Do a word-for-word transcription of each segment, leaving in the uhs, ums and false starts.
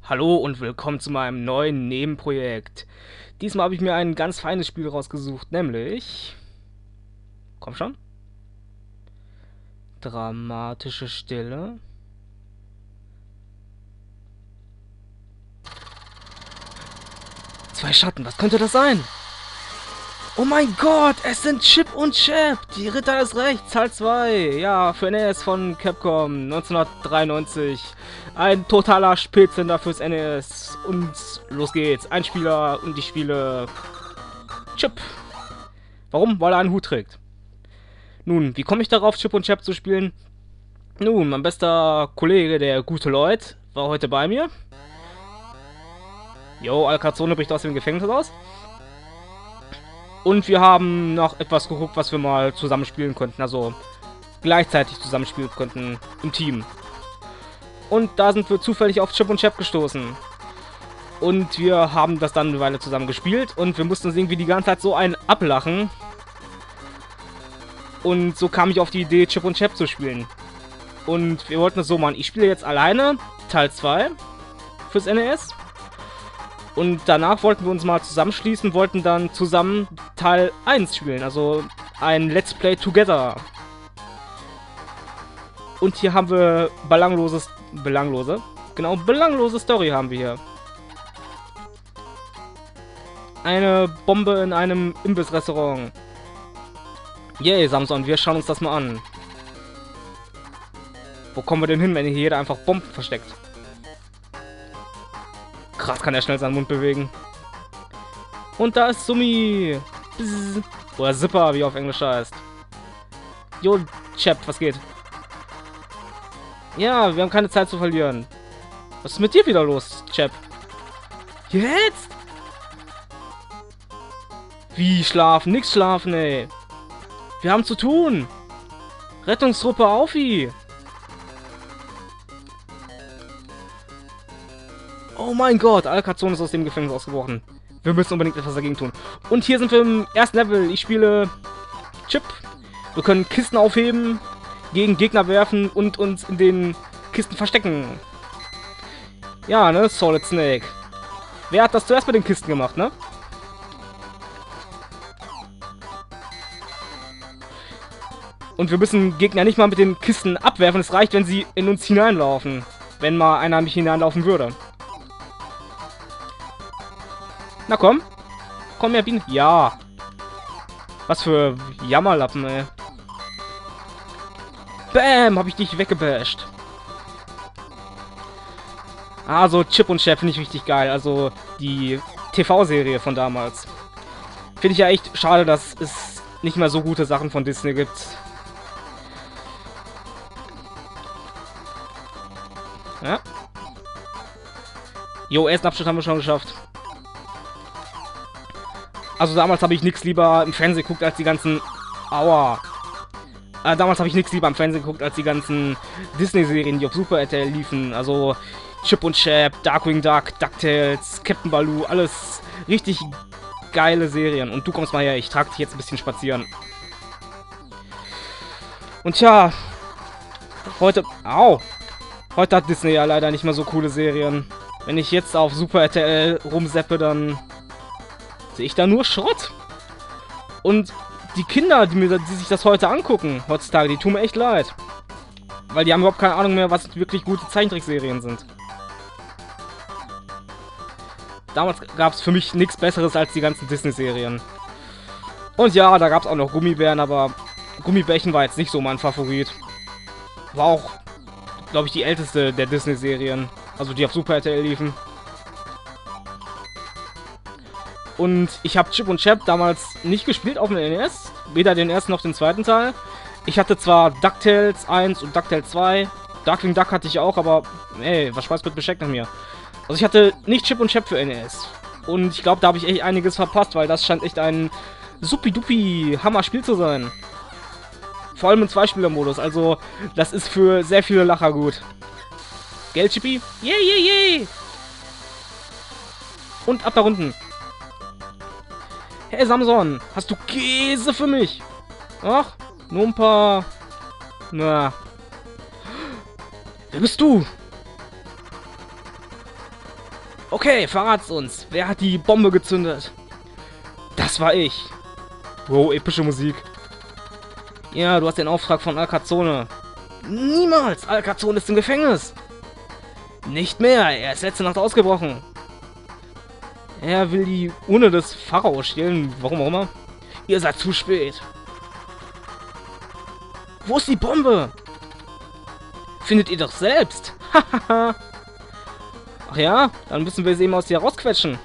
Hallo und willkommen zu meinem neuen Nebenprojekt. Diesmal habe ich mir ein ganz feines Spiel rausgesucht, nämlich... Komm schon. Dramatische Stille. Zwei Schatten, was könnte das sein? Oh mein Gott, es sind Chip und Chap, die Ritter des Rechts, Teil zwei. Ja, für N E S von Capcom, neunzehnhundertdreiundneunzig. Ein totaler Spätzünder fürs N E S. Und los geht's. Ein Spieler und ich spiele Chip. Warum? Weil er einen Hut trägt. Nun, wie komme ich darauf, Chip und Chap zu spielen? Nun, mein bester Kollege, der gute Lloyd, war heute bei mir. Jo, Alcazone bricht aus dem Gefängnis aus. Und wir haben noch etwas geguckt, was wir mal zusammen spielen konnten. Also gleichzeitig zusammenspielen konnten im Team. Und da sind wir zufällig auf Chip und Chap gestoßen. Und wir haben das dann eine Weile zusammen gespielt. Und wir mussten uns irgendwie die ganze Zeit so einen ablachen. Und so kam ich auf die Idee, Chip und Chap zu spielen. Und wir wollten es so machen. Ich spiele jetzt alleine Teil zwei fürs N E S. Und danach wollten wir uns mal zusammenschließen, wollten dann zusammen Teil eins spielen. Also ein Let's Play Together. Und hier haben wir belangloses... Belanglose? Genau, belanglose Story haben wir hier. Eine Bombe in einem Imbissrestaurant. Yay, Samson, wir schauen uns das mal an. Wo kommen wir denn hin, wenn hier jeder einfach Bomben versteckt? Krass, kann er schnell seinen Mund bewegen. Und da ist Summi. Bzz. Oder Zipper, wie er auf Englisch heißt. Jo, Chap, was geht? Ja, wir haben keine Zeit zu verlieren. Was ist mit dir wieder los, Chap? Jetzt? Wie schlafen? Nix schlafen, ey. Wir haben zu tun. Rettungstruppe, Aufi. Oh mein Gott, Alcazone ist aus dem Gefängnis ausgebrochen. Wir müssen unbedingt etwas dagegen tun. Und hier sind wir im ersten Level. Ich spiele Chip. Wir können Kisten aufheben, gegen Gegner werfen und uns in den Kisten verstecken. Ja, ne? Solid Snake. Wer hat das zuerst mit den Kisten gemacht, ne? Und wir müssen Gegner nicht mal mit den Kisten abwerfen. Es reicht, wenn sie in uns hineinlaufen. Wenn mal einer nicht hineinlaufen würde. Na komm. Komm her, Bienen. Ja. Was für Jammerlappen, ey. Bam, hab ich dich weggebasht. Also, Chip und Chap finde ich richtig geil. Also, die T V-Serie von damals. Finde ich ja echt schade, dass es nicht mehr so gute Sachen von Disney gibt. Ja. Jo, ersten Abschnitt haben wir schon geschafft. Also damals habe ich nichts lieber im Fernsehen geguckt als die ganzen... Aua. Äh, damals habe ich nichts lieber im Fernsehen geguckt als die ganzen Disney-Serien, die auf Super R T L liefen. Also Chip und Chap, Darkwing Duck, DuckTales, Captain Baloo, alles richtig geile Serien. Und du kommst mal her, ich trage dich jetzt ein bisschen spazieren. Und tja, heute... Au. Heute hat Disney ja leider nicht mehr so coole Serien. Wenn ich jetzt auf Super R T L rumseppe, dann... sehe ich da nur Schrott. Und die Kinder, die, mir, die sich das heute angucken, heutzutage, die tun mir echt leid. Weil die haben überhaupt keine Ahnung mehr, was wirklich gute Zeichentrickserien sind. Damals gab es für mich nichts Besseres als die ganzen Disney-Serien. Und ja, da gab es auch noch Gummibären, aber Gummibärchen war jetzt nicht so mein Favorit. War auch, glaube ich, die älteste der Disney-Serien. Also die auf Super R T L liefen. Und ich habe Chip und Chap damals nicht gespielt auf dem N E S. Weder den ersten noch den zweiten Teil. Ich hatte zwar DuckTales eins und DuckTales zwei. Darkwing Duck hatte ich auch, aber ey, was Spaß mit Besteck nach mir. Also ich hatte nicht Chip und Chap für N E S. Und ich glaube, da habe ich echt einiges verpasst, weil das scheint echt ein supi-dupi Hammer-Spiel zu sein. Vor allem im Zweispieler-Modus. Also das ist für sehr viele Lacher gut. Gell, Chippy? Yay, yay, yay! Und ab da unten. Hey Samson, hast du Käse für mich? Ach, nur ein paar... Na. Wer bist du? Okay, verrat's uns. Wer hat die Bombe gezündet? Das war ich. Wow, epische Musik. Ja, du hast den Auftrag von Alcazone. Niemals! Alcazone ist im Gefängnis. Nicht mehr, er ist letzte Nacht ausgebrochen. Er will die Urne des Pharao stehlen, warum auch immer. Ihr seid zu spät. Wo ist die Bombe? Findet ihr doch selbst. Hahaha. Ach ja, dann müssen wir sie eben aus dir rausquetschen.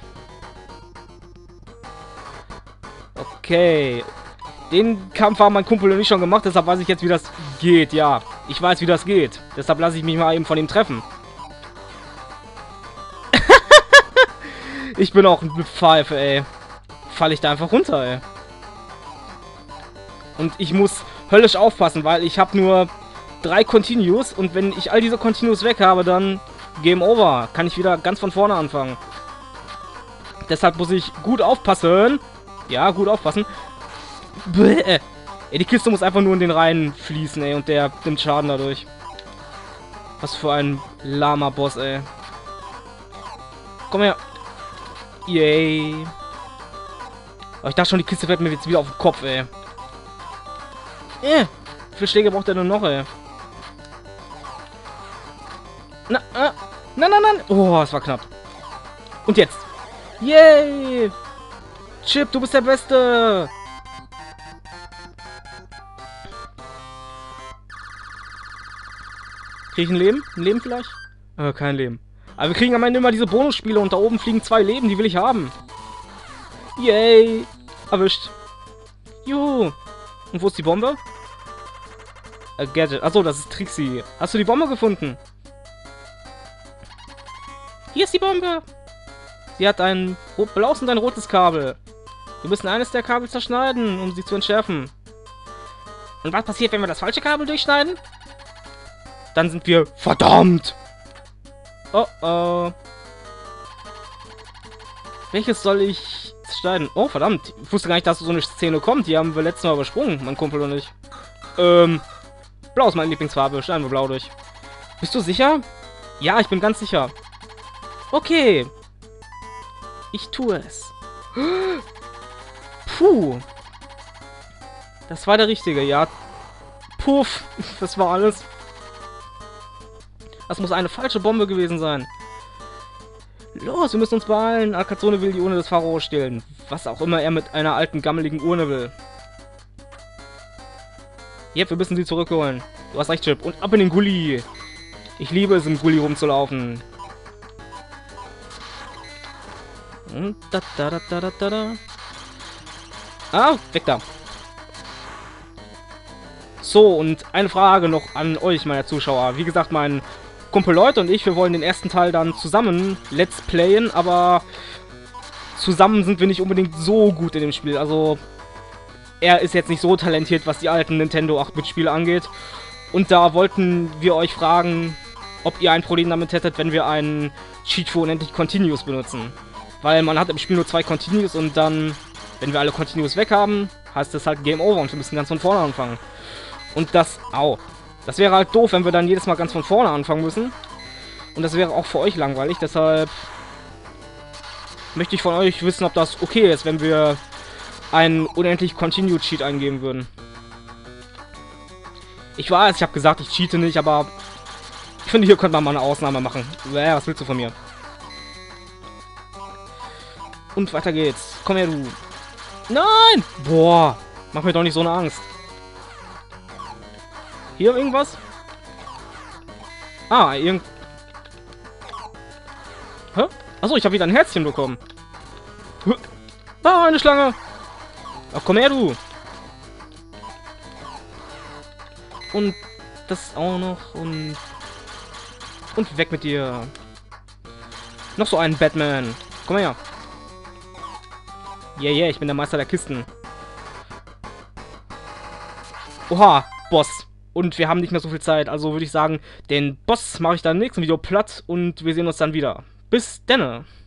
Okay. Den Kampf haben mein Kumpel und ich schon gemacht, deshalb weiß ich jetzt, wie das geht. Ja, ich weiß, wie das geht. Deshalb lasse ich mich mal eben von ihm treffen. Ich bin auch eine Pfeife, ey. Falle ich da einfach runter, ey. Und ich muss höllisch aufpassen, weil ich habe nur drei Continues und wenn ich all diese Continues weg habe, dann Game Over. Kann ich wieder ganz von vorne anfangen. Deshalb muss ich gut aufpassen. Ja, gut aufpassen. Bäh. Ey, die Kiste muss einfach nur in den Reihen fließen, ey, und der nimmt Schaden dadurch. Was für ein lahmer Boss, ey. Komm her. Yay. Aber ich dachte schon, die Kiste fällt mir jetzt wieder auf den Kopf, ey. Äh, wie viele Schläge braucht er denn noch, ey? Na, äh, nein, nein, nein. Oh, das war knapp. Und jetzt. Yay. Chip, du bist der Beste. Krieg ich ein Leben? Ein Leben vielleicht? Äh, kein Leben. Aber wir kriegen am Ende immer diese Bonusspiele und da oben fliegen zwei Leben, die will ich haben. Yay. Erwischt. Juhu. Und wo ist die Bombe? A Gadget. Achso, das ist Trixie. Hast du die Bombe gefunden? Hier ist die Bombe. Sie hat ein blaues und ein rotes Kabel. Wir müssen eines der Kabel zerschneiden, um sie zu entschärfen. Und was passiert, wenn wir das falsche Kabel durchschneiden? Dann sind wir verdammt. Oh oh. Welches soll ich schneiden? Oh verdammt. Ich wusste gar nicht, dass so eine Szene kommt. Die haben wir letztes Mal übersprungen, mein Kumpel und ich. Ähm. Blau ist meine Lieblingsfarbe. Schneiden wir blau durch. Bist du sicher? Ja, ich bin ganz sicher. Okay. Ich tue es. Puh. Das war der richtige, ja. Puff. Das war alles. Das muss eine falsche Bombe gewesen sein. Los, wir müssen uns beeilen. Alcazone will die Urne des Pharao stehlen. Was auch immer er mit einer alten, gammeligen Urne will. Yep, wir müssen sie zurückholen. Du hast recht, Chip. Und ab in den Gully. Ich liebe es, im Gully rumzulaufen. Und da, da, da, da, da, da. Ah, weg da. So, und eine Frage noch an euch, meine Zuschauer. Wie gesagt, mein Kumpel Leute und ich, wir wollen den ersten Teil dann zusammen Let's Playen, aber zusammen sind wir nicht unbedingt so gut in dem Spiel. Also, er ist jetzt nicht so talentiert, was die alten Nintendo acht Bit Spiele angeht. Und da wollten wir euch fragen, ob ihr ein Problem damit hättet, wenn wir einen Cheat für unendlich Continues benutzen. Weil man hat im Spiel nur zwei Continues und dann, wenn wir alle Continues weg haben, heißt das halt Game Over und wir müssen ganz von vorne anfangen. Und das, au, das wäre halt doof, wenn wir dann jedes Mal ganz von vorne anfangen müssen. Und das wäre auch für euch langweilig, deshalb möchte ich von euch wissen, ob das okay ist, wenn wir einen unendlich Continue Cheat eingeben würden. Ich weiß, ich habe gesagt, ich cheate nicht, aber ich finde, hier könnte man mal eine Ausnahme machen. Ja, was willst du von mir? Und weiter geht's. Komm her, du. Nein! Boah, mach mir doch nicht so eine Angst. Hier irgendwas? Ah, irgend... Hä? Achso, ich habe wieder ein Herzchen bekommen. Ah, eine Schlange. Ach, komm her, du. Und das auch noch. Und... Und weg mit dir. Noch so einen Batman. Komm her. Yeah, yeah, ich bin der Meister der Kisten. Oha, Boss. Und wir haben nicht mehr so viel Zeit, also würde ich sagen, den Boss mache ich dann im nächsten Video platt und wir sehen uns dann wieder. Bis denne.